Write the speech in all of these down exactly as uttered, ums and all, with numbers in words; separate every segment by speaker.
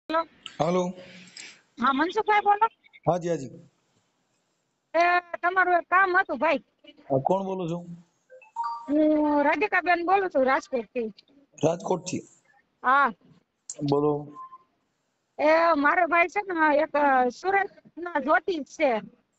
Speaker 1: Hello.
Speaker 2: Hello.
Speaker 1: હા, મનસુખભાઈ બોલો.
Speaker 2: हाँ जी हाँ जी।
Speaker 1: એ તમારું એક કામ હતું ભાઈ.
Speaker 2: आ, कौन बोलो છો?
Speaker 1: હું રાધિકાબેન બોલું છું રાજકોટ થી.
Speaker 2: રાજકોટ થી
Speaker 1: હા,
Speaker 2: બોલો।
Speaker 1: એ મારો ભાઈ છે ને એક સુરત ના જ્યોતિષ છે.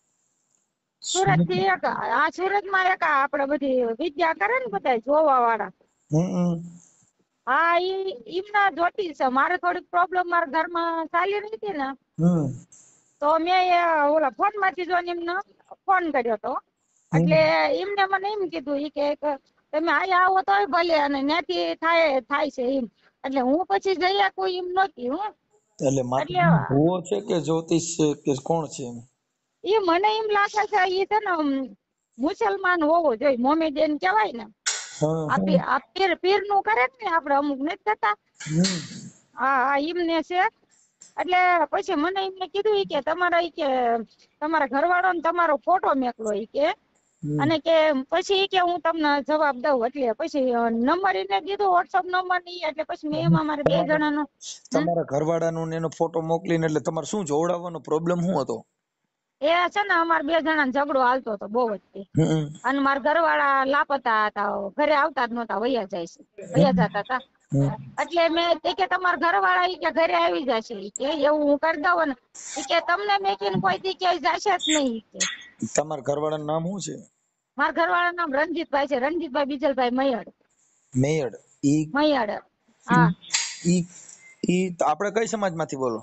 Speaker 1: સુરત થી એક આ સુરત માં એક આપડે બધી વિદ્યા કરે ને બધા જોવા વાળા.
Speaker 2: હમ
Speaker 1: હા, ઈ ઈમના જ્યોતિષ છે. મારે થોડીક પ્રોબ્લેમ મારા ઘરમાં ચાલી રહી હતી ને,
Speaker 2: હમ
Speaker 1: તો મેં એ ઓલા ફોન માંથી જોઈને એમને ફોન કર્યો હતો.
Speaker 2: હમ
Speaker 1: એટલે એમને મને એમ કીધું ઈ કે તમે અહીંયા આવો તોય ભલે, અને ત્યાંથી થાય થાય છે એમ. એટલે હું પછી જઈ કોઈ એમ નહોતી હું.
Speaker 2: એટલે
Speaker 1: એટલે
Speaker 2: માતાજી ભૂવો છે કે જ્યોતિષ છે કે કોણ છે એમ?
Speaker 1: એ મને એમ લાગે છે ઈ છે ને મુસલમાન હોવો જોઈએ, મોમેડિયન કહેવાય ને.
Speaker 2: હા
Speaker 1: આ
Speaker 2: હા
Speaker 1: પીર આ પીર પીર નું કરે ને આપડે અમુક નથી થતા.
Speaker 2: હમ
Speaker 1: હા હા, એમને છે. એટલે પછી મને એમને કીધું ઈ કે તમારા ઈ કે તમારા ઘરવાળો ને તમારો ફોટો મેકલો ઈ કે,
Speaker 2: હમ
Speaker 1: અને કે પછી ઈ કે હું તમને જવાબ દઉં. એટલે પછી નંબર એને દીધો વોટ્સઅપ નંબર ની. એટલે પછી મેં એમાં મારે બે
Speaker 2: તમારા
Speaker 1: જણાનો હમ
Speaker 2: તમારા ઘરવાળાનો ને એનો ફોટો મોકલીને એટલે તમારે શું જોવડાવવાનો પ્રોબ્લેમ શું હતો?
Speaker 1: એ છે ને અમારે બે જણાનો ઝઘડો હાલતો હતો બહુ જ તે.
Speaker 2: હમ
Speaker 1: અને મારા ઘરવાળા લાપતા હતા, ઘરે આવતા જ નહોતા, વયા જાય છે, વયા જતા હતા.
Speaker 2: હમ
Speaker 1: એટલે મેં તે કે તમારા ઘરવાળા ઈ કે ઘરે આવી જશે ઈ કે, એવું હું કરી દઉં ને ઈ કે તમને મેકીને કોઈ દી ક્યાંય જશે જ નહીં ઈ કે.
Speaker 2: તમારા ઘરવાળાનું નામ શું છે?
Speaker 1: મારા ઘરવાળાનું નામ રણજીતભાઈ છે, રણજીતભાઈ બીજલભાઈ મયડ.
Speaker 2: મેયડ. ઈ
Speaker 1: મયડ.
Speaker 2: ઈ
Speaker 1: હા,
Speaker 2: ઈ ઈ આપણે કઈ સમાજમાંથી બોલો?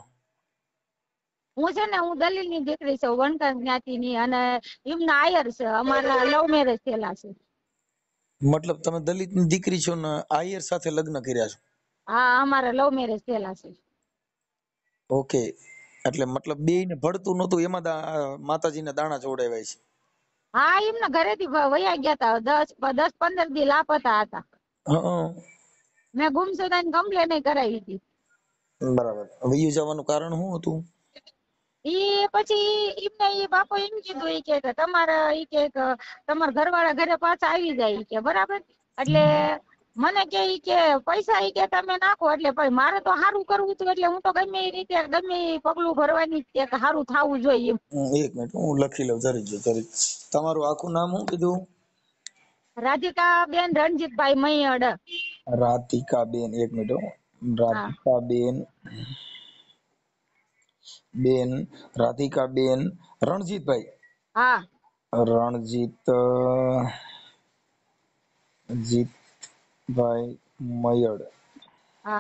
Speaker 1: હું છે ને હું દલીલ ની દીકરી છું, વણકર જ્ઞાતિ ની. અને એમના આયર છે, અમારા લવ મેરેજ થયેલા છે.
Speaker 2: મતલબ તમે દલિતની દીકરી છો ને આયર સાથે લગ્ન કર્યા છો?
Speaker 1: હા, અમારા લવ મેરેજ થયેલા છે.
Speaker 2: ઓકે, એટલે મતલબ બેયને ભળતું નહોતું એમાં દા- માતાજીના દાણા જોડાવ્યા છે.
Speaker 1: હા, એમના ઘરેથી વયા ગયા હતા, દસ દસ પંદર દી લાપતા હતા.
Speaker 2: હા
Speaker 1: મેં ગુમસુદાની કમ્પ્લેન કરાવી હતી.
Speaker 2: બરાબર. વયું જવાનું કારણ શું હતું?
Speaker 1: ઈ પછી એમને ઈ બાપો એમ કીધું ઈ કે તમારે ઈ કે તમારા ઘરવાળા ઘરે પાછા આવી જાય ઈ કે, બરાબર. એટલે મને કે ઈ કે પૈસા ઈ કે તમે નાખો એટલે ભાઈ મારે તો સારું કરવું હતું, એટલે હું તો ગમે એ રીતે ગમે એ પગલું ભરવાની એક સારું થવું જોઈએ એમ.
Speaker 2: હમ, એક મિનિટ હું લખી લઉં જરી જો જરી. તમારું આખું નામ શું કીધું?
Speaker 1: રાધિકા બેન રણજીતભાઈ મૈયડ.
Speaker 2: રાધિકા બેન. એક મિનિટ હો.
Speaker 1: હા
Speaker 2: રાધિકા બેન બેન રાધિકા બેન રણજીતભાઈ.
Speaker 1: હા
Speaker 2: રણજીત જીતભાઈ મયડ.
Speaker 1: હા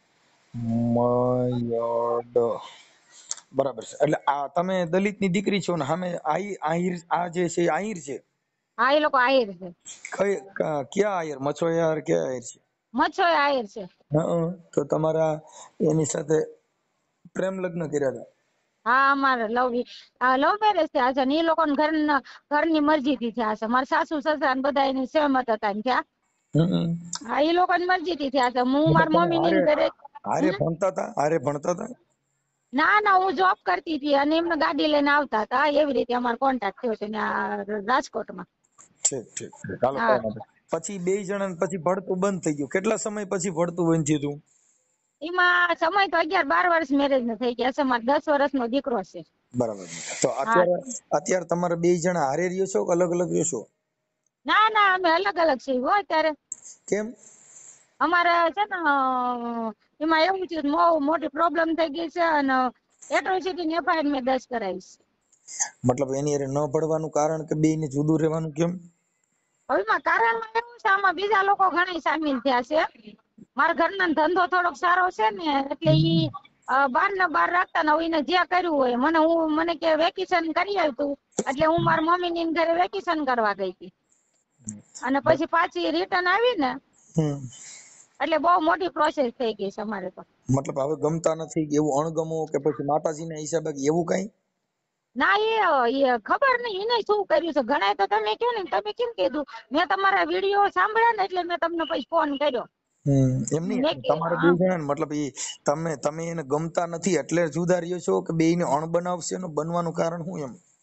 Speaker 2: મયડ. બરાબર છે. એટલે આ તમે દલિતની દીકરી છો ને સામે આઈ આહિર આ જે છે એ આહિર છે?
Speaker 1: હા, એ લોકો આહિર છે.
Speaker 2: કઈ ક- ક્યાં આહિર? મછોયાર ક્યાં આહિર છે?
Speaker 1: મચ્છોય આહિર છે.
Speaker 2: હં, તો તમારા એની સાથે પ્રેમ લગ્ન કર્યા હતા?
Speaker 1: હા, અમારે લવ લવ મેરેજ થયા છે ને એ લોકો ઘર ઘરની મરજી થી થયા છે. મારા સાસુ સસરા ને બધા એની સહેમત હતા ને થયા.
Speaker 2: હમ.
Speaker 1: હા, એ લોકો મરજી થી થયા છે. હું
Speaker 2: એટલે
Speaker 1: મારા
Speaker 2: તમે
Speaker 1: મમ્મી
Speaker 2: હારે
Speaker 1: ની ઘરે.
Speaker 2: હારે
Speaker 1: હમ?
Speaker 2: ભણતા હતા? હારે ભણતા હતા?
Speaker 1: ના ના, હું જોબ કરતી હતી અને એમને ગાડી લઈને આવતા હતા. એવી રીતે અમારો કોન્ટેક્ટ થયો છે ત્યાં રાજકોટમાં.
Speaker 2: ઠીક ઠીક ઠીક. હાલો,
Speaker 1: હા,
Speaker 2: કઈ નથી. પછી બે જણા પછી ભણતું બંધ થઈ ગયું. કેટલા સમય પછી ભણતું બંધ થયું હતું?
Speaker 1: એમાં સમય તો અગિયાર બાર વર્ષ મેરેજ ને થઈ ગયા છે. મારે દસ વર્ષનો દીકરો છે.
Speaker 2: બરાબર. તો
Speaker 1: હા,
Speaker 2: અત્યારે અત્યારે તમારે બે જણા હારે રહ્યો છો કે અલગ અલગ રહ્યો છો?
Speaker 1: ના ના, અમે અલગ અલગ છીએ હો અત્યારે.
Speaker 2: કેમ?
Speaker 1: અમારે છે ને એમાં એવું છે, બહુ મોટી પ્રોબ્લેમ થઈ ગઈ છે અને એટ્રોસિટી ની એફઆઈઆર મેં દર્જ કરાવી છે.
Speaker 2: મતલબ એની હારે ન ભળવાનું કારણ કે બે ને જુદું રહેવાનું કેમ?
Speaker 1: હવે એમાં કારણમાં એવું છે, આમાં બીજા લોકો ઘણા સામેલ થયા છે. મારા ઘરનો ધંધો થોડોક સારો છે ને, એટલે ઈ બાર ને બાર રાખતા ને એને જે કર્યું હોય. મને હું મને કે વેકેશન કરી આવતું, એટલે હું મારા મમ્મી ની ઘરે વેકેશન કરવા ગઈ હતી. અને પછી પાછી રિટર્ન આવી ને,
Speaker 2: હમ.
Speaker 1: એટલે બહુ મોટી પ્રોસેસ થઈ ગઈ છે અમારે તો.
Speaker 2: મતલબ હવે ગમતા નથી એવું અણગમો કે પછી માતાજી ના હિસાબે કે એવું કઈ?
Speaker 1: ના, એ ખબર નહીં એને શું કર્યું છે. ઘણા તો તમે કહો ને, તમે કેમ કીધું મેં તમારા વિડીયો સાંભળ્યા ને એટલે મેં તમને પછી ફોન કર્યો.
Speaker 2: હમ, એમ નહીં.
Speaker 1: મેં કે
Speaker 2: તમારે બે જણા ને મતલબ એ તમે તમે એને ગમતા નથી એટલે જુદા રહ્યો છો કે બે ને અણબનાવ છે એનું બનવાનું કારણ શું એમ?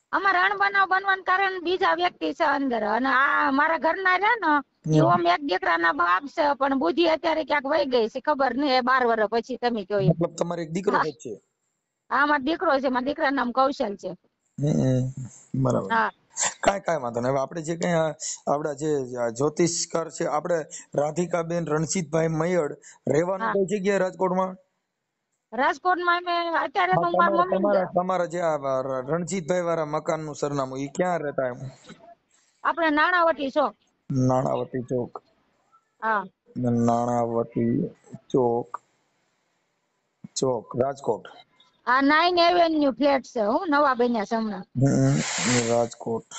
Speaker 1: અમારે અણબનાવ બનવાનું કારણ બીજા વ્યક્તિ છે અંદર, અને આ મારા ઘરના છે ને એ ઓમ એક દીકરાના બાપ છે, પણ બુદ્ધિ અત્યારે ક્યાંક વહી ગઈ છે, ખબર નહીં બાર વર્ષ પછી તમે કહો એમ.
Speaker 2: મતલબ તમારે એક દીકરો જ છે?
Speaker 1: હા, મારો દીકરો છે, મારા દીકરાનું નામ કૌશલ છે.
Speaker 2: હમ, બરાબર.
Speaker 1: હા
Speaker 2: કાંઈ કાંઈ વાંધો નહીં. હવે આપણે જે કઈ આપડા જે જ્યોતિષકાર છે આપણે રાધિકાબેન રણજીતભાઈ મયડ, રહેવાનું
Speaker 1: હા
Speaker 2: કઈ જગ્યાએ રાજકોટમાં?
Speaker 1: રાજકોટમાં અમે અત્યારે
Speaker 2: હા,
Speaker 1: તો હું મારા
Speaker 2: તમારા
Speaker 1: મમ્મી
Speaker 2: તમારા તમારા જે આ રણજીતભાઈ વાળા મકાનનું સરનામું ઈ ક્યાં રહેતા એમ?
Speaker 1: આપણે નાણાવટી ચોક.
Speaker 2: નાણાવટી ચોક.
Speaker 1: હા
Speaker 2: નાણાવટી ચોક, ચોક રાજકોટ.
Speaker 1: આ નાઇન એવેન્યુ ફ્લેટ છે, હું નવા બન્યા છે હમણાં.
Speaker 2: Hmm, Rajkot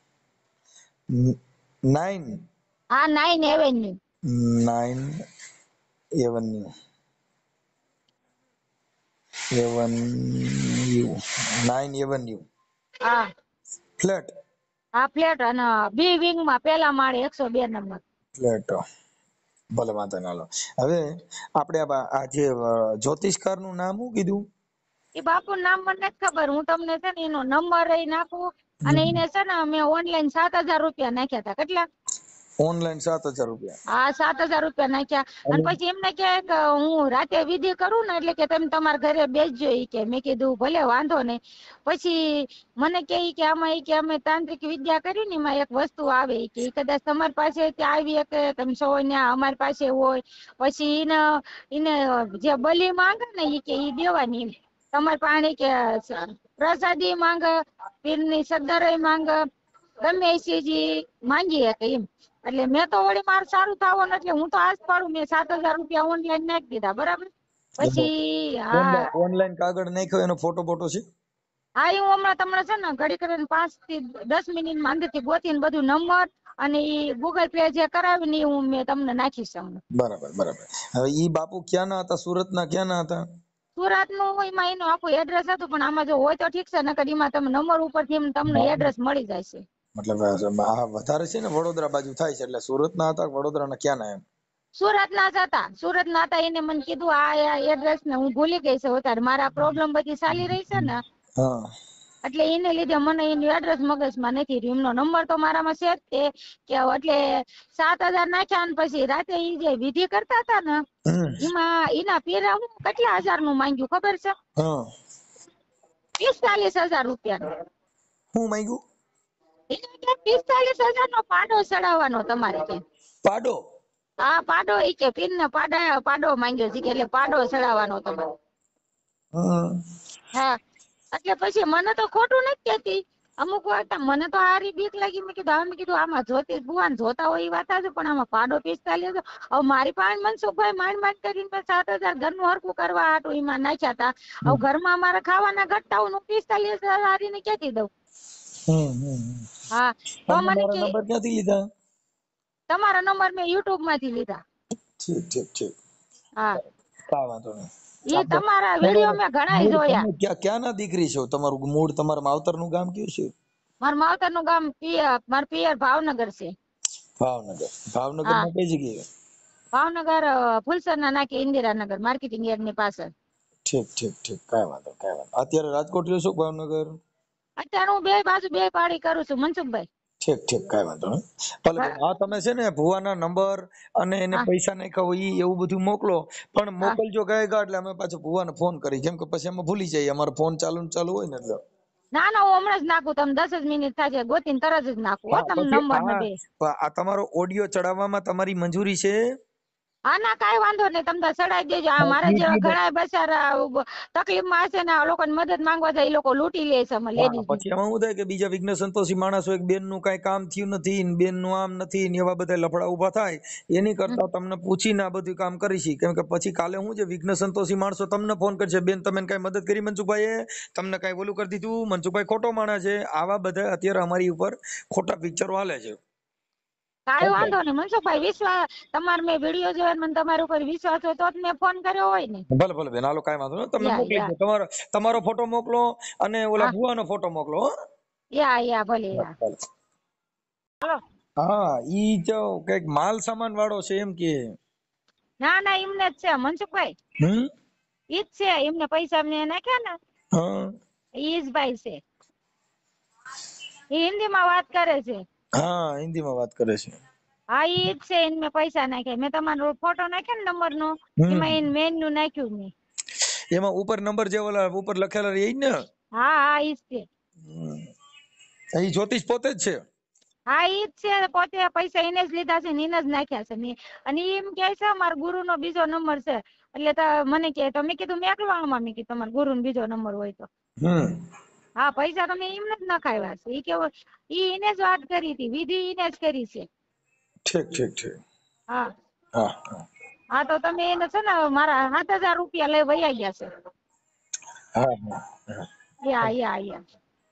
Speaker 2: nine.
Speaker 1: હા, nine avenue.
Speaker 2: Nine avenue avenue nine avenue
Speaker 1: હા
Speaker 2: ફ્લેટ.
Speaker 1: હા ફ્લેટ, અને બી વિંગ માં પેલા માળે એકસો બે નંબર
Speaker 2: ફ્લેટ. ભલે વાંધો ના લો. હવે આપણે આ જે જ્યોતિષકાર નું નામ શું કીધું?
Speaker 1: એ બાપુ નામ મને નથી ખબર, હું તમને છે ને એનો નંબર એ નાખું, અને એને છે ને મેં ઓનલાઈન સાત હજાર રૂપિયા નાખ્યા હતા. કેટલા?
Speaker 2: ઓનલાઈન સાત હજાર રૂપિયા.
Speaker 1: હા, સાત હજાર રૂપિયા નાખ્યા. અને પછી એમને કહે કે હું રાતે વિધિ કરું ને એટલે કે તમે તમારા ઘરે બેસજો ઈ કે. મેં કીધું ભલે વાંધો નહીં. પછી મને કહે કે આમાં ઈ કે અમે તાંત્રિક વિદ્યા કરી ને એમાં એક વસ્તુ આવે ઈ કે, ઈ કદાચ તમારી પાસે ત્યાં આવી શકે, તમે સૌ ત્યાં અમારી પાસે હોય, પછી એને એને જે બલી માંગે ને ઈ કે ઈ દેવાની. તમારે પાણી કે પ્રસાદી માંગે, પીરની સદ્દર માંગે, ગમે એ ચીજ માંગી શકે એમ. એટલે મેં તો વળી મારે સારું થવાનું એટલે હું તો આજ પાડું, મેં સાત હજાર રૂપિયા ઓનલાઈન નાખી દીધા. બરાબર. પછી હા
Speaker 2: ઓનલાઈન કાગળ નાખ્યો, એનો ફોટો ફોટો છે?
Speaker 1: હા, એ હું હમણાં તમને છે ને ઘડી કરીને પાંચ થી દસ મિનિટ માં અંદર થી ગોતીને બધું નંબર અને ઈ ગૂગલ પે જે કરાવીને એ હું મેં તમને નાખીશ હમણાં.
Speaker 2: બરાબર બરાબર. હવે ઈ બાપુ ક્યાંના હતા? સુરતના ક્યાંના હતા?
Speaker 1: સુરત નું એમાં એનું આખું એડ્રેસ હતું, પણ આમાં જો હોય તો ઠીક છે, નકર એમાં તમે નંબર ઉપરથી તમને એડ્રેસ મળી જાય છે.
Speaker 2: મતલબ આ વધારે છે ને વડોદરા બાજુ થાય છે, એટલે સુરત ના હતા વડોદરા ના ક્યાં ના એમ?
Speaker 1: સુરત ના જ હતા, સુરત ના હતા. એને મને કીધું આ એડ્રેસ ને હું ભૂલી ગઈ છે અત્યારે, મારા પ્રોબ્લેમ બધી ચાલી રહી છે ને
Speaker 2: હા,
Speaker 1: એટલે એને લીધે મને એનું એડ્રેસ મગજમાં નથી રહ્યું. એમનો નંબર તો મારામાં છે જ તે કે એટલે સાત હજાર નાખ્યા ને પછી રાતે ઈ જે વિધિ કરતા હતા ને એમાં એના પેરા હું કેટલા હજાર નું માંગ્યું ખબર છે?
Speaker 2: હા.
Speaker 1: પિસ્તાલીસ હજાર રૂપિયા.
Speaker 2: હું માંગ્યું?
Speaker 1: એટલે પિસ્તાલીસ હજાર નો પાડો ચડાવવાનો તમારે કે.
Speaker 2: પાડો?
Speaker 1: હા, પાડો. ઈ કે પીર ને પાડા પાડો માંગ્યો છે કે, એટલે પાડો ચડાવવાનો તમારે.
Speaker 2: હા.
Speaker 1: હા, એટલે પછી મને તો ખોટું નથી કહેતી. અમુક વાર મને તો હારી બીક લાગી. મેં કીધું મેં કીધું આમાં જોતી ભુવાન જોતા હોય એ વાત છે, પણ આમાં પાડો પિસ્તાલીસ હજાર. હવે મારી પાસે મનસુખભાઈ માંડ માંડ કરીને મેં સાત હજાર ઘરનું હરકું કરવા હાટું એમાં નાખ્યા હતા. હવે ઘરમાં અમારે ખાવાના ઘટતા હું પિસ્તાલીસ હજાર હારીને ક્યાંથી દઉં? હા, તો
Speaker 2: તમે
Speaker 1: મને
Speaker 2: મારા
Speaker 1: કે
Speaker 2: નંબર ક્યાંથી લીધા?
Speaker 1: તમારા નંબર મેં યુટ્યુબ માંથી લીધા.
Speaker 2: ઠીક ઠીક ઠીક.
Speaker 1: હા,
Speaker 2: કાંઈ વાંધો નહીં.
Speaker 1: એ તમારા વિડીયો મેં ઘણા જોયા.
Speaker 2: તમે ક્યાં ક્યાંના દીકરી છો? તમારું મૂળ તમારા માવતરનું ગામ કયું છે?
Speaker 1: મારા માવતર નું ગામ પિયર, મારા પિયર ભાવનગર છે.
Speaker 2: ભાવનગર. ભાવનગર
Speaker 1: હા,
Speaker 2: માં કઈ જગ્યાએ?
Speaker 1: ભાવનગર ફુલસર ના નાકે ઇન્દિરાનગર માર્કેટિંગ યાર્ડ ની પાછળ.
Speaker 2: ઠીક ઠીક ઠીક. કાંઈ વાંધો કાંઈ વાંધો. અત્યારે રાજકોટ રહ્યો છો ભાવનગર?
Speaker 1: અત્યારે હું બે બાજુ બે પાડી કરું છું મનસુખભાઈ.
Speaker 2: ઠીક ઠીક. કાંઈ વાંધો નહીં. ભલે ભલે. હા, તમે છે ને ભુવાના નંબર અને એને
Speaker 1: હા
Speaker 2: પૈસા નાખ્યા હોય ઈ એવું બધું મોકલો, પણ
Speaker 1: હા
Speaker 2: મોકલજો ગાયગા એટલે અમે પાછું ભુવાને ફોન કરી, કેમ કે પછી અમે ભૂલી જઈએ, અમારો ફોન ચાલુ ને ચાલુ હોય ને એટલે.
Speaker 1: ના ના, હું હમણાં જ નાખું. તમે દસ જ મિનિટ થાય ગોતીને તરત જ નાખું હો
Speaker 2: હા,
Speaker 1: તમે
Speaker 2: પછી
Speaker 1: નંબર ને
Speaker 2: આ
Speaker 1: બે.
Speaker 2: આ તમારો ઓડિયો ચડાવવામાં તમારી મંજૂરી છે?
Speaker 1: હા ના, કાંઈ વાંધો નહીં. તમે ચડાવી દેજો. આ મારા જેવા
Speaker 2: યુટ્યુબર.
Speaker 1: ઘણા બચારા તકલીફ માં હશે ને, આ લોકોને મદદ માંગવા જાય, એ લોકો લૂંટી લે છે અમે
Speaker 2: હા,
Speaker 1: લેડીઝ ને.
Speaker 2: પછી એમાં શું થાય કે બીજા વિઘ્ન સંતોષી માણસો, એક બેન નું કઈ કામ થયું નથી, બેન નું આમ નથી ને, એવા બધા લફડા ઉભા થાય એની કરતા તમને પૂછીને આ બધું કામ કરીશી, કેમ કે પછી કાલે હું જે વિઘ્ન સંતોષી માણસો તમને ફોન કરશે, બેન તમે કઈ મદદ કરી મનસુખભાઈ, તમને કઈ ઓલું કરી દીધું, મનસુખભાઈ ખોટો માણસ છે. આવા બધા અત્યારે અમારી ઉપર ખોટા પિક્ચરો હાલે છે.
Speaker 1: કાંઈ વાંધો નહીં મનસુખભાઈ, વિશ્વાસ તમારે મેં વિડીયો જોયો મને તમારા ઉપર વિશ્વાસ હોય તો જ મેં ફોન કર્યો હોય ને.
Speaker 2: ભલે ભલે બેન, હાલો કાંઈ વાંધો નહીં. તમે
Speaker 1: યા
Speaker 2: મોકલી
Speaker 1: યા
Speaker 2: દો, તમારો તમારો ફોટો મોકલો અને ઓલા
Speaker 1: હા
Speaker 2: ભુવાનો ફોટો મોકલો. હો,
Speaker 1: યા યા ભલે યા.
Speaker 2: ભલે.
Speaker 1: હાલો.
Speaker 2: હા, ઈ જો કઈક માલ સામાન વાળો છે એમ કે.
Speaker 1: ના ના, એમને જ છે મનસુખભાઈ.
Speaker 2: હમ.
Speaker 1: ઈ જ છે, એમને પૈસા મેં નાખ્યા ને
Speaker 2: હા.
Speaker 1: ઈ જ ભાઈ છે. એ હિન્દીમાં વાત કરે છે.
Speaker 2: હા હિન્દીમાં વાત કરે છે.
Speaker 1: હા ઈ જ છે. એને મેં પૈસા નાખ્યા. મેં તમારો ફોટો નાખ્યો ને નંબર નો,
Speaker 2: હમ
Speaker 1: એમાં એને મેન નું નાખ્યું મેં.
Speaker 2: એમાં ઉપર નંબર જે ઓલા ઉપર લખેલા એ જ ને?
Speaker 1: હા હા ઈ જ છે.
Speaker 2: હમ. એ જ્યોતિષ પોતે જ છે?
Speaker 1: હા ઈ જ છે. પોતે પૈસા એને જ લીધા છે ને એને જ નાખ્યા છે મેં. અને ઈ એમ કે છે મારા ગુરુ નો બીજો નંબર છે. એટલે તો મને કે તો મેં કીધું મેં એકલો આમાં મેં કીધું તમારા ગુરુ નો બીજો નંબર હોય તો.
Speaker 2: હમ.
Speaker 1: હા પૈસા તો મેં એમને જ નખાવ્યા છે. ઈ કેવું ઈ એને જ વાત કરી હતી. વિધિ એને જ કરી છે.
Speaker 2: ઠીક ઠીક ઠીક.
Speaker 1: હા
Speaker 2: હા હા.
Speaker 1: હા તો તમે એને છે ને મારા સાત હજાર રૂપિયા લઈ વયા ગયા છે.
Speaker 2: હા હા હા.
Speaker 1: Yeah yeah yeah.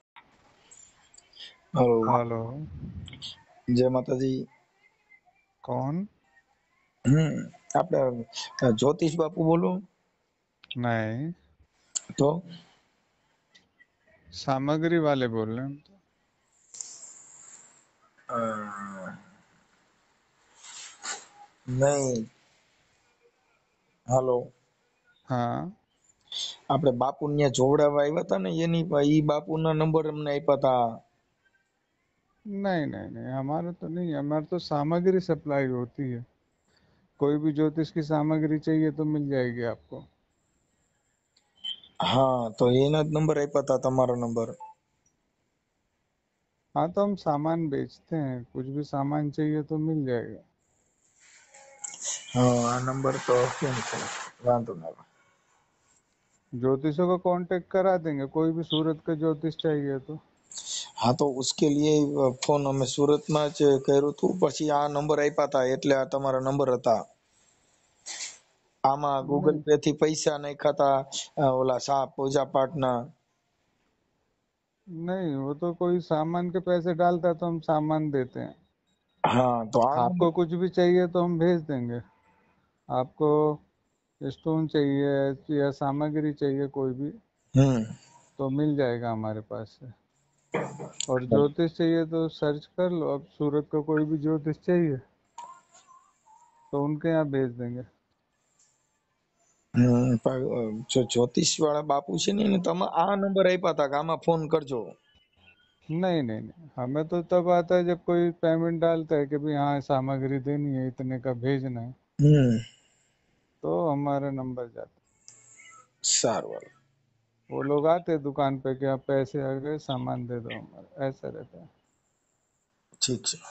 Speaker 2: Hello.
Speaker 3: Hello.
Speaker 2: જય માતાજી.
Speaker 3: कौन?
Speaker 2: હમ આપણે જ્યોતિષ બાપુ બોલો?
Speaker 3: नहीं,
Speaker 2: તો
Speaker 3: सामग्री वाले बोल रहे हैं हम तो।
Speaker 2: અ, નહીં. હાલો.
Speaker 3: हाँ।
Speaker 2: આપણે બાપુ ત્યાં જોવડાવવા આવ્યા હતા ને એની ઈ બાપુના નંબર અમને આપ્યા હતા.
Speaker 3: नहीं नहीं नहीं, हमारा तो नहीं है। हमारे तो सामग्री सप्लाई होती है। कोई भी ज्योतिष की सामग्री चाहिए तो मिल जाएगी आपको।
Speaker 2: હા તો એના જ નંબર આપ્યા હતા, તમારો નંબર.
Speaker 3: हाँ तो हम सामान बेचते हैं, कुछ भी सामान चाहिए तो मिल जाएगा।
Speaker 2: હા આ નંબર તો કેમ છે, વાંધો ના આવે.
Speaker 3: ज्योतिषों को कांटेक्ट करा देंगे, कोई भी सूरत का ज्योतिष चाहिए तो।
Speaker 2: હા તો ઉસકે લીએ ફોન અમે સુરતમાં જ કર્યું હતું, પછી આ નંબર આપ્યા હતા એટલે આ તમારા નંબર હતા. આમાં ગૂગલ
Speaker 3: नहीं
Speaker 2: પે થી પૈસા નાખ્યા હતા, અ, ઓલા સા પૂજા પાઠના.
Speaker 3: नहीं, वो तो कोई सामान के पैसे डालता है तो हम सामान देते हैं।
Speaker 2: હા તો આ નંબર.
Speaker 3: आपको कुछ भी चाहिए तो हम भेज देंगे। आपको स्टोन चाहिए या सामग्री चाहिए कोई भी
Speaker 2: हम्म
Speaker 3: तो मिल जाएगा हमारे पास से। और ज्योतिष चाहिए तो सर्च कर लो, अब सूरत का कोई भी ज्योतिष चाहिए तो उनके यहाँ भेज देंगे।
Speaker 2: હમ પણ જો જ્યોતિષ વાળા બાપુ છે ને એને તમે આ નંબર આપ્યા હતા કે આમાં ફોન કરજો.
Speaker 3: नहीं नहीं नहीं, हमें तो तब आता है जब कोई पेमेंट डालता है कि भाई हाँ सामग्री देनी है, इतने का भेजना है,
Speaker 2: હમ
Speaker 3: तो हमारा नंबर जाता
Speaker 2: સારું હાલો.
Speaker 3: है। वो लोग आते हैं दुकान पे कि आप पैसे आ गए सामान दे दो, हमारा ऐसा रहता है।
Speaker 2: ઠીક છે.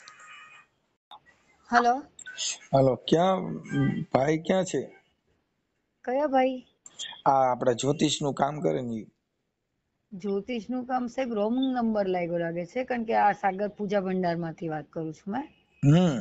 Speaker 4: હલો,
Speaker 2: હાલો ક્યાં ભાઈ ક્યાં છે?
Speaker 4: કયા ભાઈ?
Speaker 2: આ આપડા જ્યોતિષ નું કામ કરે ને ઈ.
Speaker 4: જ્યોતિષ નું કામ સાહેબ રોંગ નંબર લાગ્યો લાગે છે, કારણ કે આ સાગર પૂજા ભંડાર માંથી વાત કરું છું મેં.
Speaker 2: હમ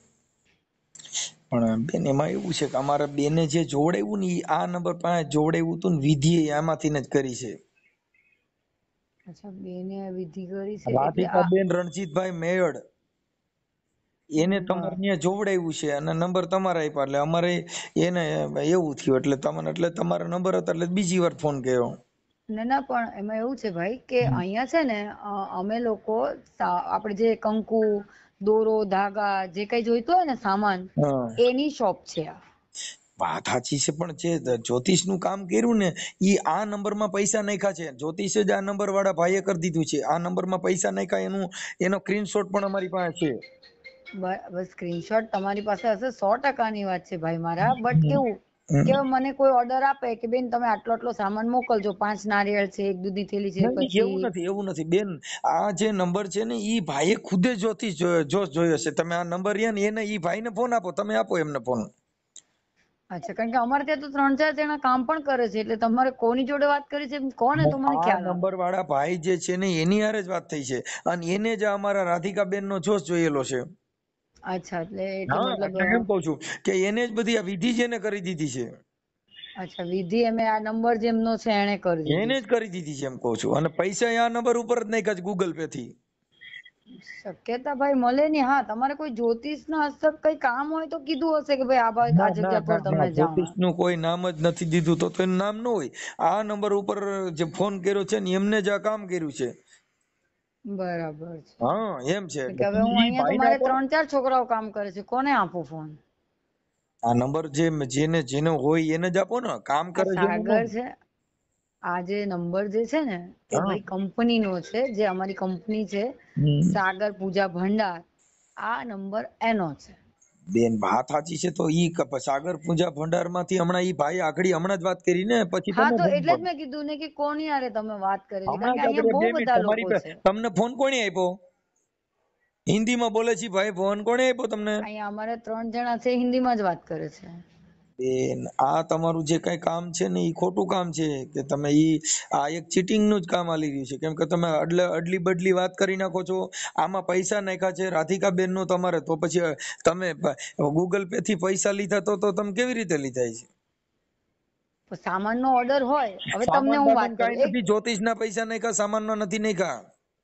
Speaker 2: પણ બેન એમાં એવું છે કે અમારા બેને જે જોવડાવ્યું ને ઈ આ નંબર પાસે જોવડાવ્યું હતું ને વિધિએ આમાંથી ને જ કરી છે.
Speaker 4: અચ્છા, બેને વિધિ કરી છે એટલે
Speaker 2: રાધિકા
Speaker 4: આ
Speaker 2: બેન રણજીતભાઈ મેયડ એને
Speaker 4: બ-
Speaker 2: તમારે ત્યાં જોવડાવ્યું છે અને નંબર તમારા આપ્યા એટલે અમારે એને એવું થયું એટલે તમને એટલે તમારો નંબર હતો એટલે બીજી વાર ફોન કર્યો.
Speaker 4: ના ના, પણ એમાં એવું છે ભાઈ કે અહીંયા છે ને અ, અમે લોકો સા- આપણે જે કંકુ, દોરો, ધાગા જે કઈ જોઈતું હોય ને સામાન,
Speaker 2: હા
Speaker 4: એની શોપ છે આ.
Speaker 2: વાત સાચી છે પણ જે જ્યોતિષ નું કામ કર્યું ને ઈ આ નંબર માં પૈસા નાખ્યા છે. જ્યોતિષે જ આ નંબર વાળા ભાઈએ કરી દીધું છે. આ નંબર માં પૈસા નાખ્યા એનું એનો સ્ક્રીનશોટ પણ અમારી પાસે છે.
Speaker 4: બસ સ્ક્રીનશોટ તમારી પાસે હશે, સો ટકાની વાત છે ભાઈ મારા. But
Speaker 2: hmm.
Speaker 4: કેવું
Speaker 2: હમ.
Speaker 4: કે મને કોઈ ઓર્ડર આપે કે બેન તમે આટલો આટલો સામાન મોકલજો, પાંચ નારિયેળ છે, એક દૂધની થેલી છે,
Speaker 2: નહીં નહીં, એવું
Speaker 4: પછી
Speaker 2: નથી એવું નથી બેન. આ જે નંબર છે ને ઈ ભાઈએ ખુદે જ્યોતિષ જોયો જોશ જોયો છે. તમે આ નંબર રહ્યા ને એને ઈ ભાઈને ફોન આપો, તમે આપો એમને ફોન.
Speaker 4: અચ્છા, કારણ કે અમારે ત્યાં તો ત્રણ ચાર જણા કામ પણ કરે છે, એટલે તમારે કોની જોડે વાત કરી છે કોને તો મને
Speaker 2: આ
Speaker 4: ખ્યાલ આવે.
Speaker 2: નંબર વાળા ભાઈ જે છે ને એની હારે જ વાત થઈ છે અને એને જ અમારા રાધિકાબેન નો જોશ જોયેલો છે.
Speaker 4: અચ્છા, એટલે એટલે
Speaker 2: હા
Speaker 4: મતલબ
Speaker 2: એટલે એમ કઉ છું કે એને જ બધી આ વિધિ જ એને કરી દીધી છે.
Speaker 4: અચ્છા, વિધિ એમે આ નંબર જેમનો છે એને કરી
Speaker 2: એને
Speaker 4: દીધી
Speaker 2: જ કરી દીધી છે એમ કઉ છું. અને પૈસા આ નંબર ઉપર જ નાખ્યા છે ગૂગલ પે થી.
Speaker 4: છે. શક્યતા ભાઈ મળે ની. હા, તમારે કોઈ જ્યોતિષ ના હસ્તક કઈ કામ હોય તો કીધું હશે કે ભાઈ આ ભાઈ આ
Speaker 2: ના ના
Speaker 4: જગ્યા પર
Speaker 2: ના ના,
Speaker 4: તમે જાઓ.
Speaker 2: જ્યોતિષ નું કોઈ નામ જ નથી દીધું તો તો એનું નામ ન હોય. આ નંબર ઉપર જે ફોન કર્યો છે ને એમને જ આ કામ કર્યું છે.
Speaker 4: બરાબર છે.
Speaker 2: હા એમ છે.
Speaker 4: એટલે
Speaker 2: એટલે
Speaker 4: કે હવે હું
Speaker 2: ઈ
Speaker 4: અહીંયા તો
Speaker 2: ભાઈને
Speaker 4: મારે
Speaker 2: આપો ને.
Speaker 4: ત્રણ ચાર છોકરાઓ કામ કરે છે, કોને આપું ફોન?
Speaker 2: આ નંબર જે જેને જેને હોય એને જ આપો ને, કામ
Speaker 4: આ
Speaker 2: કરે છે એનું
Speaker 4: સાગર
Speaker 2: ન.
Speaker 4: છે, આ જે નંબર જે છે ને એ
Speaker 2: હા
Speaker 4: ભાઈ કંપનીનો છે, જે અમારી કંપની છે
Speaker 2: હમ.
Speaker 4: સાગર પૂજા ભંડાર, આ નંબર એનો છે.
Speaker 2: બેન વાત સાચી છે તો ઈ ક- સાગર પૂજા ભંડાર માંથી હમણાં ઈ ભાઈ આગળ હમણાં જ વાત કરી ને, પછી
Speaker 4: હા
Speaker 2: તમે
Speaker 4: તો
Speaker 2: ફોન
Speaker 4: એટલે
Speaker 2: કરો.
Speaker 4: જ મેં કીધું ને કે કોની હારે તમે વાત કરી છે, કારણ
Speaker 2: હમણાં
Speaker 4: કે
Speaker 2: જ આગળ
Speaker 4: અહીંયા બહુ
Speaker 2: બે મિનિટ
Speaker 4: બધા
Speaker 2: તમારી
Speaker 4: લોકો
Speaker 2: પા-
Speaker 4: છે.
Speaker 2: તમને ફોન કોણે આપ્યો? હિન્દીમાં બોલે છે ભાઈ, ફોન કોણે આપ્યો તમને?
Speaker 4: અહીંયા અમારે ત્રણ જણા છે હિન્દીમાં જ વાત કરે છે.
Speaker 2: બેન આ તમારું જે કઈ કામ છે ને ઈ ખોટું કામ છે, કે તમે ઈ આ એક ચીટિંગ નું જ કામ આલી રહ્યું છે, કેમ કે તમે અડલે અડલી બદલી વાત કરી નાખો છો. આમાં પૈસા નાખ્યા છે રાધિકા બેન નું તમારે, તો પછી તમે ગૂગલ પે થી પૈસા લીધા તો તો તમે કેવી રીતે લીધા છે?
Speaker 4: તો સામાનનો ઓર્ડર હોય, હવે તમને
Speaker 2: સામાન
Speaker 4: હું
Speaker 2: બામાન
Speaker 4: વાત કરું
Speaker 2: કાંઈ
Speaker 4: એક
Speaker 2: નથી, જ્યોતિષ ના પૈસા નાખ્યા, સામાન ના નથી નાખ્યા.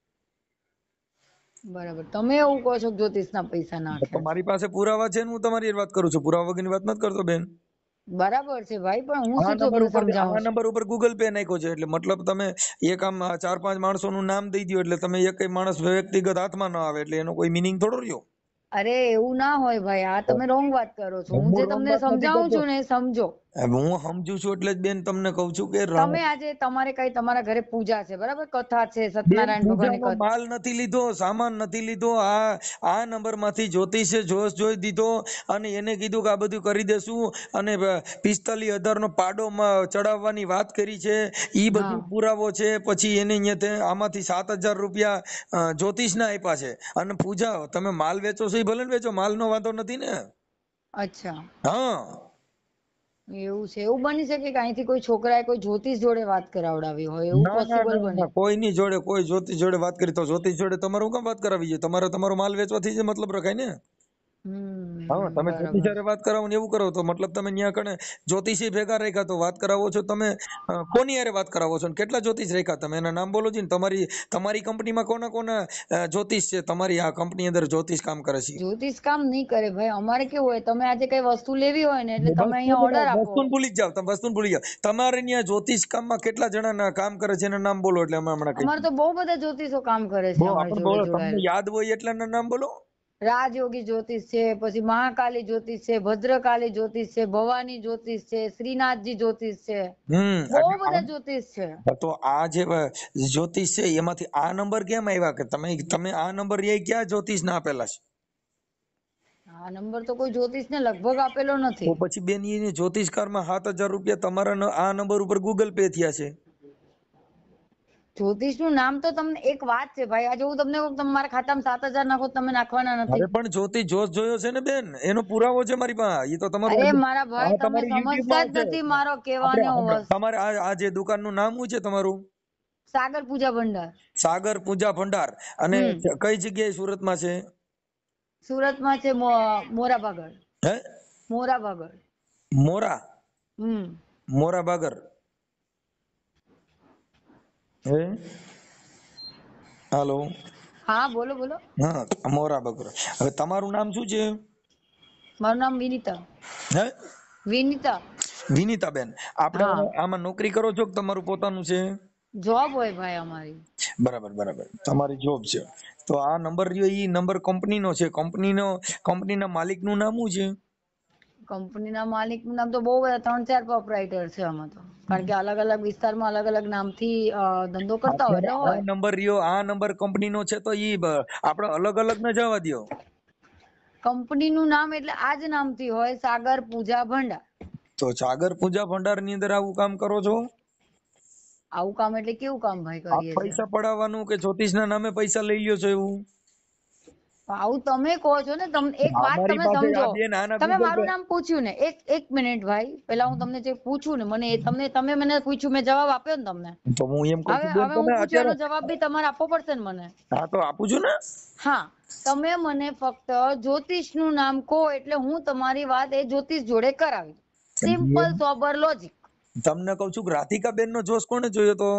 Speaker 4: બરાબર, તમે એવું કહો છો કે જ્યોતિષના પૈસા
Speaker 2: તો
Speaker 4: નાખ્યા છે.
Speaker 2: મારી પાસે પુરાવા છે ને હું તમારી હારે વાત કરું છું, પુરાવા વગરની વાત નથી કરતો બેન.
Speaker 4: બરાબર છે ભાઈ, પણ હું
Speaker 2: આ
Speaker 4: શું
Speaker 2: નંબર
Speaker 4: તમને
Speaker 2: ઉપર આ
Speaker 4: સમજાવું છું.
Speaker 2: નંબર ઉપર ગૂગલ પે નાખ્યો છે, એટલે મતલબ તમે એક આમ ચાર પાંચ માણસો નું નામ દઈ દો એટલે તમે એક માણસ વ્યક્તિગત હાથમાં ના આવે, એટલે એનો કોઈ મિનિંગ થોડો રહ્યો.
Speaker 4: અરે એવું ના હોય ભાઈ, આ તમે રોંગ વાત કરો છો. હું
Speaker 2: હું
Speaker 4: જે
Speaker 2: wrong
Speaker 4: તમને
Speaker 2: વાત નથી
Speaker 4: સમજાવું
Speaker 2: કરતો.
Speaker 4: છું ને એ સમજો.
Speaker 2: હું સમજુ છું એટલે જ બેન તમને કઉ છું કે ર-
Speaker 4: તમે આજે તમારે કઈ તમારા ઘરે પૂજા છે, બરાબર, કથા છે,
Speaker 2: બેન
Speaker 4: સત્યનારાયણ ભગવાનની
Speaker 2: પૂજાનો
Speaker 4: કથા.
Speaker 2: માલ નથી લીધો, સામાન નથી લીધો. આ આ નંબર માંથી જ્યોતિષે જોશ જોઈ દીધો અને એને કીધું કે આ બધું કરી દેશું, અને પિસ્તાલીસ હજાર નો પાડો મ- ચડાવવાની વાત કરી છે. ઈ
Speaker 4: હા
Speaker 2: બધું પુરાવો છે. પછી એને અહીંયા તે આમાંથી સાત હજાર રૂપિયા જ્યોતિષ ના આપ્યા છે, અને પૂજા તમે માલ વેચો છો એ ભલે ને વેચો, માલ નો વાંધો નથી ને.
Speaker 4: અચ્છા
Speaker 2: હા
Speaker 4: એવું છે. એવું બની શકે કે અહીંથી કોઈ છોકરાએ કોઈ જ્યોતિષ જોડે વાત કરાવડાવી હોય, એવું
Speaker 2: ના ના
Speaker 4: પોસિબલ
Speaker 2: ના
Speaker 4: બને.
Speaker 2: ના, કોઈની જોડે કોઈ જ્યોતિષ જોડે વાત કરી તો જ્યોતિષ જોડે તમારે હું કામ વાત કરાવી છે? તમારે તમારો માલ વેચવાથી જ મતલબ રખાય ને. હા
Speaker 4: હમ
Speaker 2: તમે જ્યોતિષ
Speaker 4: બરાબર.
Speaker 2: હારે વાત કરાવો ને એવું કરો તો મતલબ તમે ન્યા કણે જ્યોતિષી ભેગા રાખ્યા તો વાત કરાવો છો તમે. અ, કોની હારે વાત કરાવો છો ને કેટલા જ્યોતિષ રાખ્યા તમે? એના નામ બોલો છો ને. તમારી તમારી કંપનીમાં કોના કોના અ, જ્યોતિષ છે? તમારી આ કંપની અંદર જ્યોતિષ કામ કરે છે?
Speaker 4: જ્યોતિષ કામ નહીં કરે ભાઈ, અમારે કેવું હોય, તમે આજે કઈ વસ્તુ લેવી હોય ને એટલે તમે
Speaker 2: વસ્તુ
Speaker 4: અહીંયા ઓર્ડર આપો.
Speaker 2: વસ્તુ ભૂલી જ જાવ, તમે વસ્તુ ભૂલી જાવ. તમારે ત્યાં જ્યોતિષ કામમાં કેટલા જણા કામ કરે છે એના નામ બોલો, એટલે અમે હમણાં કહી
Speaker 4: અમારે
Speaker 2: દઈએ.
Speaker 4: તો બહુ બધા જ્યોતિષો કામ કરે છે
Speaker 2: બહુ
Speaker 4: અમારી
Speaker 2: આપણે
Speaker 4: જોડે
Speaker 2: બોલો, તમને
Speaker 4: જોડાયેલા.
Speaker 2: યાદ હોય એટલાના નામ બોલો.
Speaker 4: રાજયોગી જ્યોતિષ છે, પછી મહાકાલી જ્યોતિષ છે, ભદ્રકાલી જ્યોતિષ છે, ભવાની જ્યોતિષ છે, શ્રીનાથજી જ્યોતિષ છે,
Speaker 2: હમ
Speaker 4: બહુ
Speaker 2: એટલે
Speaker 4: બધા
Speaker 2: આમ-
Speaker 4: જ્યોતિષ છે.
Speaker 2: તો આ જે અ, જ્યોતિષ છે એમાંથી આ નંબર કેમ આવ્યા, કે તમે તમે આ નંબર એ ક્યાં જ્યોતિષ ના આપેલા છે?
Speaker 4: આ નંબર તો કોઈ જ્યોતિષ ને લગભગ આપેલો
Speaker 2: તો
Speaker 4: નથી.
Speaker 2: પછી બેન એને જ્યોતિષકારમાં સાત હજાર રૂપિયા તમારા ન- આ નંબર ઉપર ગૂગલ પે થયા છે.
Speaker 4: જ્યોતિષ નું નામ તો તમને એક વાત છે ભાઈ, આજે હું તમને કહું, તમે મારા ખાતામાં સાત હજાર નાખો તો તમે નાખવાના નથી.
Speaker 2: અરે પણ જ્યોતિષ જોશ જોયો છે ને બેન, એનો પુરાવો છે મારી પાસે. એ તો તમારું
Speaker 4: અરે
Speaker 2: આજે-
Speaker 4: મારા ભાઈ,
Speaker 2: આ
Speaker 4: તમે
Speaker 2: તમારું YouTube માં
Speaker 4: સમજતા જ
Speaker 2: આવશે.
Speaker 4: નથી મારો
Speaker 2: આપણે
Speaker 4: કહેવાનો
Speaker 2: આપણે-
Speaker 4: વસ.
Speaker 2: તમારે આ આ જે દુકાનનું નામ શું છે તમારું?
Speaker 4: સાગર પૂજા ભંડાર.
Speaker 2: સાગર પૂજા ભંડાર. અને
Speaker 4: હમ
Speaker 2: કઈ જગ્યાએ સુરતમાં છે?
Speaker 4: સુરતમાં છે મો- મોરાભાગળ.
Speaker 2: હે
Speaker 4: મોરાભાગળ.
Speaker 2: મોરા
Speaker 4: હમ
Speaker 2: મોરા બાગર. હે હાલો.
Speaker 4: હા બોલો બોલો.
Speaker 2: હા મોરા બકરો. હવે તમારું નામ શું છે?
Speaker 4: મારું નામ વિનીતા.
Speaker 2: હે
Speaker 4: વિનીતા.
Speaker 2: વિનીતાબેન. આપણે
Speaker 4: હા,
Speaker 2: આમાં નોકરી કરો છો કે તમારું પોતાનું છે?
Speaker 4: જોબ હોય ભાઈ અમારી.
Speaker 2: બરાબર બરાબર, તમારી જોબ છે. તો આ નંબર રહ્યો ઈ નંબર કંપનીનો છે. કંપનીનો કંપનીના માલિકનું નામ શું છે?
Speaker 4: કંપનીના માલિકનું નામ તો બહુ બધા, ત્રણ ચાર પ્રોપરાઇટર છે આમાં તો, કારણ કે અલગ અલગ વિસ્તારમાં અલગ અલગ નામથી અ, ધંધો કરતા હોય
Speaker 2: અત્યારે
Speaker 4: એટલે
Speaker 2: આ
Speaker 4: હોય.
Speaker 2: નંબર રહ્યો, આ નંબર કંપનીનો છે તો ઈ બ- આપણે અલગ અલગ ન જવા દ્યો.
Speaker 4: કંપનીનું નામ એટલે આ જ નામથી હોય, સાગર પૂજા ભંડાર.
Speaker 2: તો સાગર પૂજા ભંડારની અંદર આવું કામ કરો છો?
Speaker 4: આવું કામ એટલે કેવું કામ ભાઈ
Speaker 2: આ
Speaker 4: કરીએ છીએ?
Speaker 2: પૈસા પડાવવાનું કે જ્યોતિષના નામે પૈસા લઈ લ્યો છો એવું?
Speaker 4: આવું તમે કહો છો ને. તમને એક વાત
Speaker 2: અમારી
Speaker 4: તમે
Speaker 2: પાસે
Speaker 4: સમજો.
Speaker 2: આ બેન આના
Speaker 4: તમે
Speaker 2: ગૂગલ પે.
Speaker 4: મારું નામ પૂછ્યું ને, એક એક મિનિટ ભાઈ, પેલા હું તમને જે પૂછું ને, મને એ તમને તમે મને પૂછ્યું, મેં જવાબ આપ્યો ને તમને.
Speaker 2: તો હું એમ કહું
Speaker 4: હવે
Speaker 2: છું બેન,
Speaker 4: હવે
Speaker 2: તમે
Speaker 4: હું પૂછ્યું
Speaker 2: અત્યારે
Speaker 4: એનો જવાબ બી તમારે આપવો પડશે ને મને.
Speaker 2: હા તો આપું છું ને.
Speaker 4: હા, તમે મને ફક્ત જ્યોતિષ નું નામ કહો એટલે હું તમારી વાત એ જ્યોતિષ જોડે કરાવી. સિમ્પલ
Speaker 2: બેન,
Speaker 4: સોબર લોજિક.
Speaker 2: તમને કહું છું કે રાધિકા બેન નો જોશ કોને જોયો તો?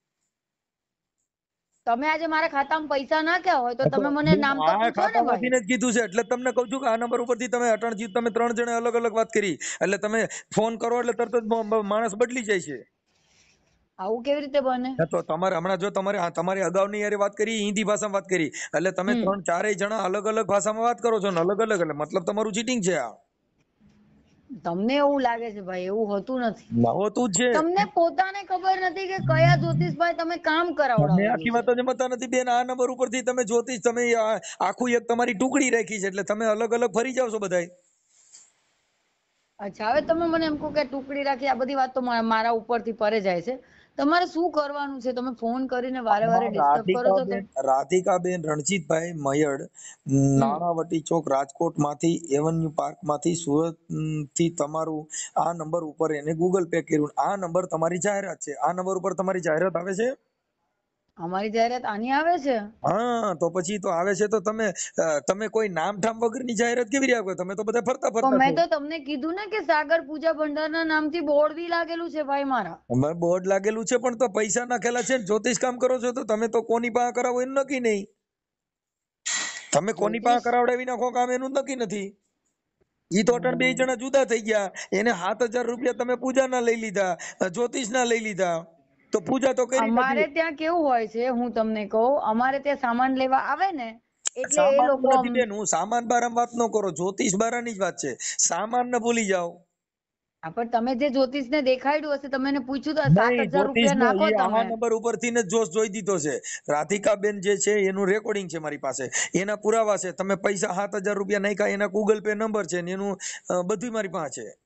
Speaker 4: તમે આજે મારા ખાતામાં પૈસા નાખ્યા હોય તો
Speaker 2: તો
Speaker 4: તમે મને
Speaker 2: બેન,
Speaker 4: નામ તો
Speaker 2: આ
Speaker 4: પૂછો ને
Speaker 2: ખાતામાંથી
Speaker 4: ભાઈ.
Speaker 2: ને જ કીધું છે, એટલે તમને કહું છું કે આ નંબર ઉપરથી તમે અટણજી તમે ત્રણ જણે અલગ અલગ વાત કરી, એટલે તમે ફોન કરો એટલે તરત જ મ- મ- માણસ બદલી જાય છે.
Speaker 4: આવું કેવી રીતે બને?
Speaker 2: હા, તો તમારે હમણાં જો તમારે આ તમારી અગાઉની યારે વાત કરી, હિન્દી ભાષામાં વાત કરી, એટલે તમે
Speaker 4: હમ
Speaker 2: ત્રણ ચારેય જણા અલગ અલગ ભાષામાં વાત કરો છો ને અલગ અલગ, એટલે મતલબ તમારું ચીટિંગ છે આ.
Speaker 4: તમને એવું લાગે છે ભાઈ, એવું હોતું નથી.
Speaker 2: ના હોતું જ છે.
Speaker 4: તમને પોતાને ખબર નથી કે કયા જ્યોતિષભાઈ તમે કામ
Speaker 2: તમે
Speaker 4: કરાવડાવેલું
Speaker 2: આખી
Speaker 4: છે.
Speaker 2: વાતો જમતા નથી બેન. આ નંબર ઉપરથી તમે જ્યોતિષ તમે આ આખું એક તમારી ટુકડી રાખી છે એટલે તમે અલગ અલગ ફરી જાવ છો બધાય.
Speaker 4: અચ્છા, હવે તમે મને એમ કહો કે ટુકડી રાખી, આ બધી વાત તો મા- મારા ઉપરથી પરે જાય છે. તમારે શું કરવાનું છે? તમે ફોન કરીને વારે વારે
Speaker 2: આમાં
Speaker 4: ડિસ્ટર્બ કરો છો તો
Speaker 2: રાધિકાબેન રાધિકાબેન રણજીતભાઈ મયડ,
Speaker 4: હમ
Speaker 2: નાણાવટી ચોક, રાજકોટ માંથી એવન્યુ પાર્ક માંથી સુરત ઉમ, થી તમારું આ નંબર ઉપર એને ગૂગલ પે કર્યું. આ નંબર તમારી જાહેરાત છે. આ નંબર ઉપર તમારી જાહેરાત આવે છે.
Speaker 4: અમારી જાહેરાત આની આવે છે?
Speaker 2: હા તો પછી તો આવે છે તો તમે અ, તમે કોઈ નામ ઠામ વગરની જાહેરાત કેવી રીતે આપો? તમે તો બધા ફરતા
Speaker 4: પણ
Speaker 2: ફરતા
Speaker 4: મેં
Speaker 2: છો.
Speaker 4: તો તમને કીધું ને કે સાગર પૂજા ભંડારના નામથી બોર્ડ બી લાગેલું છે ભાઈ મારા.
Speaker 2: અમારે બોર્ડ લાગેલું છે પણ તો પૈસા નાખેલા છે ને જ્યોતિષ કામ કરો છો તો તમે તો કોની પાસે કરાવો એનું નક્કી નહીં. તમે કોની પાસે
Speaker 4: જ્યોતિષ
Speaker 2: કરાવડાવી નાખો કામ એનું નક્કી નથી. ઈ તો અટણ બે જણા જુદા થઈ ગયા. એને સાત હજાર રૂપિયા તમે પૂજાના લઈ લીધા, જ્યોતિષના લઈ લીધા, તો પૂજા તો કરી
Speaker 4: અમારે
Speaker 2: નથી.
Speaker 4: ત્યાં કેવું હોય છે, હું તમને કહું, અમારે ત્યાં સામાન લેવા આવે ને એટલે એ
Speaker 2: સામાન
Speaker 4: લોકો
Speaker 2: નથી બેન, હું સામાન બારામાં વાત ન કરો, જ્યોતિષ બારાની જ વાત છે. સામાન ને ભૂલી જાઓ.
Speaker 4: હા, પણ તમે જે જ્યોતિષ ને દેખાડ્યું હશે, તમે એને પૂછ્યું તો સાત
Speaker 2: નહીં,
Speaker 4: હજાર
Speaker 2: જ્યોતિષ
Speaker 4: રૂપિયા
Speaker 2: નો
Speaker 4: નાખો
Speaker 2: ઈ આવા
Speaker 4: તમે.
Speaker 2: નંબર ઉપરથી ને જોશ જોઈ દીધો છે. રાધિકાબેન જે છે એનું રેકોર્ડિંગ છે મારી પાસે, એના પુરાવા છે. તમે પૈસા સાત હજાર રૂપિયા નાખ્યા એના ગૂગલ પે નંબર છે ને એનું અ, બધું મારી પાસે છે.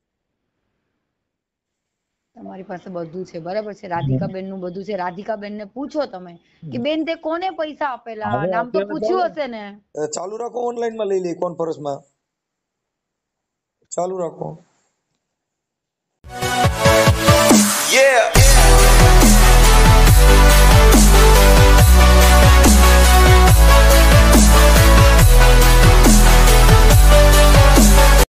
Speaker 4: તમારી પાસે બધું છે, બરાબર છે. રાધિકાબેન નું બધું છે. રાધિકાબેન ને પૂછો તમે કે બેન તે કોને પૈસા આપેલા,
Speaker 2: હવે
Speaker 4: નામ તો
Speaker 2: અત્યારે
Speaker 4: પૂછ્યું
Speaker 2: ચાલુ
Speaker 4: હશે ને.
Speaker 2: અ, ચાલુ રાખો, ઓનલાઈન માં લઈ લઈ કોન્ફરન્સમાં ચાલુ રાખો.
Speaker 5: Yeah.